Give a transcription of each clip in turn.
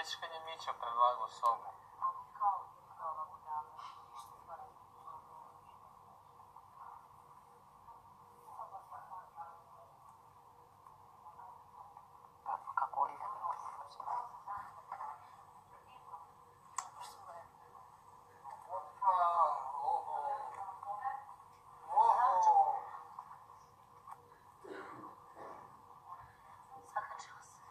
sjetiš kad je Mića predlagao sobu? Kako ide? Zakačila se.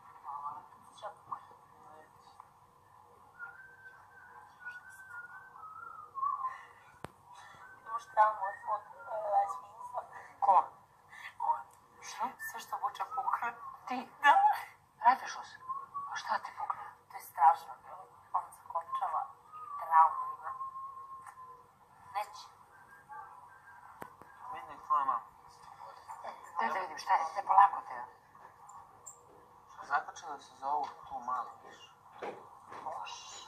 Imaš traumu od smisla. Ko? Što? Sve što vuče pukne. Ti? Da. Radiš os? A šta ti pukne? To je strašno. On se končava i traumu ima. Neće. Vidi tvoja mama. Daj da vidim šta je. Ne polako te. Zakačila se za ovu tu malu viš. Bož.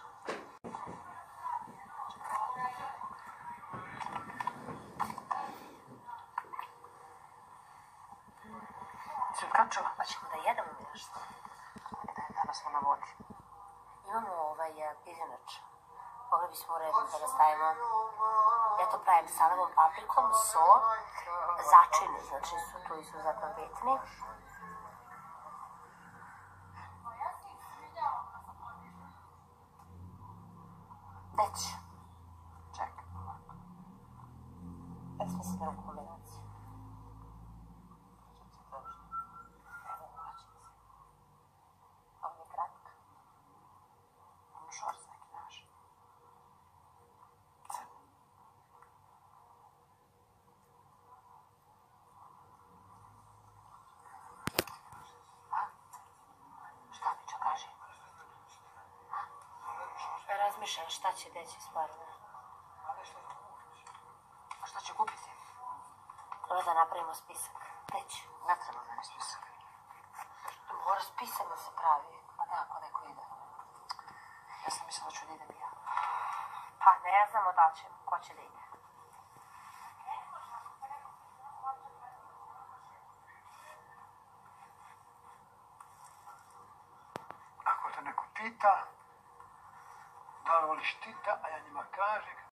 Si otkačila? Pa ćemo da jedemo nešto. Danas smo na vodi. Imamo pirinač. Mogli bismo u redu da ga stavimo. Ja to pravim salavom paprikom, so, začini, znači su tu izuzetno bitni. Već. Čekaj. Ja smislim jednu kombinaciju. Evo ulačnice. Ovo je kratka. Ono šorc neki naš. Šta Mićo kaže? Razmišljam šta će deći stvarno. A šta će kupiti? Treba da napravimo spisak. Neće. Ne treba meni spisak. Mora spisak da se pravi. Pa da, ako neko ide. Ja sam mislila da ću da idem i ja. Pa ne znamo da će, ko će da ide. Ako te neko pita, da li voliš Tita, a ja njima kažem,